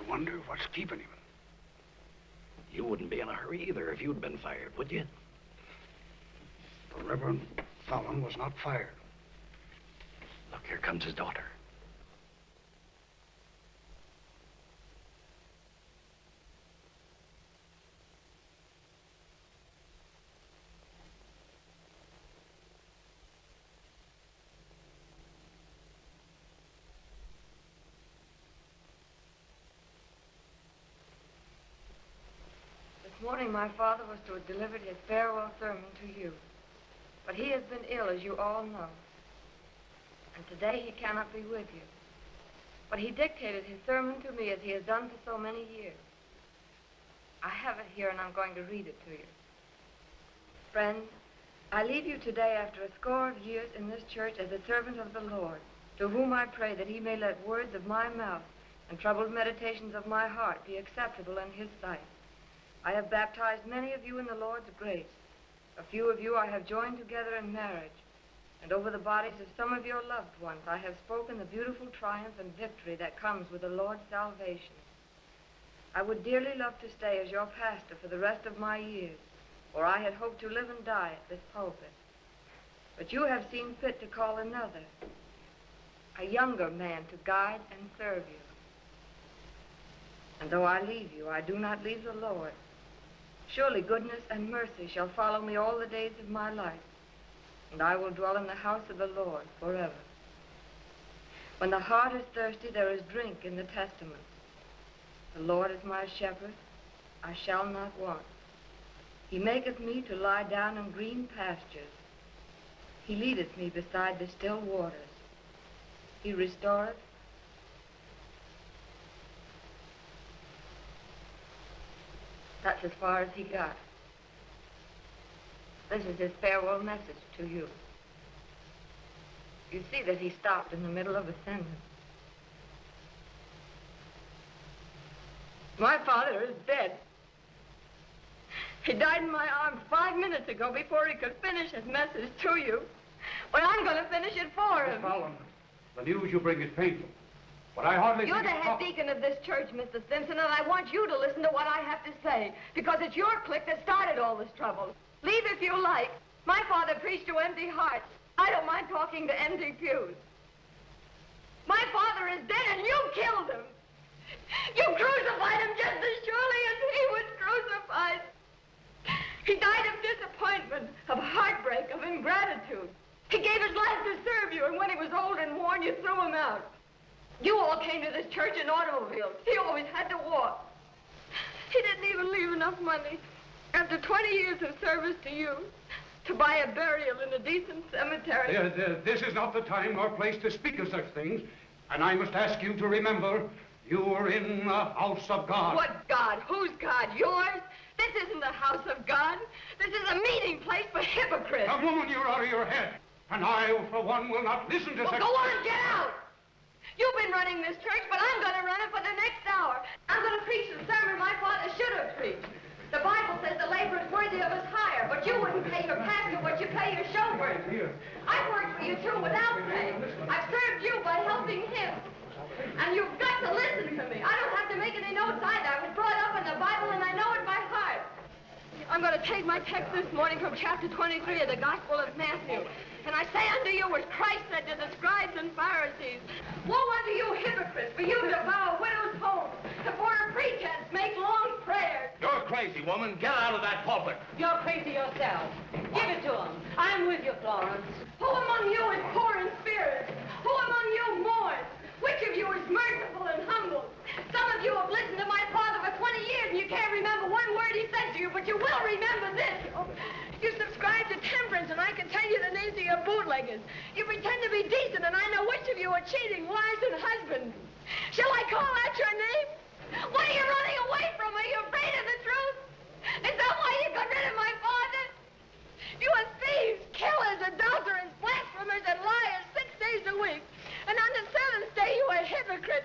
wonder what's keeping him. You wouldn't be in a hurry either if you'd been fired, would you? The Reverend Fallon was not fired. Look, here comes his daughter. This morning my father was to have delivered his farewell sermon to you. But he has been ill, as you all know. And today he cannot be with you. But he dictated his sermon to me as he has done for so many years. I have it here and I'm going to read it to you. Friends, I leave you today after a score of years in this church as a servant of the Lord, to whom I pray that he may let words of my mouth and troubled meditations of my heart be acceptable in his sight. I have baptized many of you in the Lord's grace. A few of you I have joined together in marriage, and over the bodies of some of your loved ones I have spoken the beautiful triumph and victory that comes with the Lord's salvation. I would dearly love to stay as your pastor for the rest of my years, for I had hoped to live and die at this pulpit. But you have seen fit to call another, a younger man, to guide and serve you. And though I leave you, I do not leave the Lord. Surely goodness and mercy shall follow me all the days of my life, and I will dwell in the house of the Lord forever. When the heart is thirsty, there is drink in the Testament. The Lord is my shepherd, I shall not want. He maketh me to lie down in green pastures. He leadeth me beside the still waters. He restoreth. That's as far as he got. This is his farewell message to you. You see that he stopped in the middle of a sentence. My father is dead. He died in my arms 5 minutes ago before he could finish his message to you. But I'm going to finish it for him. Miss Fallon, the news you bring is painful. But I hardly You're the head deacon of this church, Mr. Simpson, and I want you to listen to what I have to say, because it's your clique that started all this trouble. Leave if you like. My father preached to empty hearts. I don't mind talking to empty pews. My father is dead and you killed him. You crucified him just as surely as he was crucified. He died of disappointment, of heartbreak, of ingratitude. He gave his life to serve you, and when he was old and worn, you threw him out. You all came to this church in automobiles. He always had to walk. He didn't even leave enough money, after 20 years of service to you, to buy a burial in a decent cemetery. This is not the time nor place to speak of such things, and I must ask you to remember you are in the house of God. What God? Whose God? Yours? This isn't the house of God. This is a meeting place for hypocrites. Now, woman, you're out of your head, and I, for one, will not listen to such... Go on, get out! You've been running this church, but I'm going to run it for the next hour. I'm going to preach the sermon my father should have preached. The Bible says the labor is worthy of his hire, but you wouldn't pay your pastor what you pay your chauffeur. I've worked for you, too, without pay. I've served you by helping him. And you've got to listen to me. I don't have to make any notes either. I was brought up in the Bible, and I know it by heart. I'm going to take my text this morning from chapter 23 of the Gospel of Matthew. And I say unto you, as Christ said to the scribes and Pharisees, woe unto you hypocrites, for you devour widows' homes, and for a pretense make long prayers. You're crazy, woman. Get out of that pulpit. You're crazy yourself. Give it to him. I'm with you, Florence. Who among you is poor in spirit? Who among you mourns? Which of you is merciful and humble? Some of you have listened to my father for 20 years and you can't remember one word he said to you, but you will remember this. You subscribe to temperance, and I can tell you the names of your bootleggers. You pretend to be decent, and I know which of you are cheating wives and husbands. Shall I call out your name? What are you running away from? Are you afraid of the truth? Is that why you got rid of my father? You are thieves, killers, adulterers, blasphemers, and liars 6 days a week. And on the seventh day, you are hypocrites.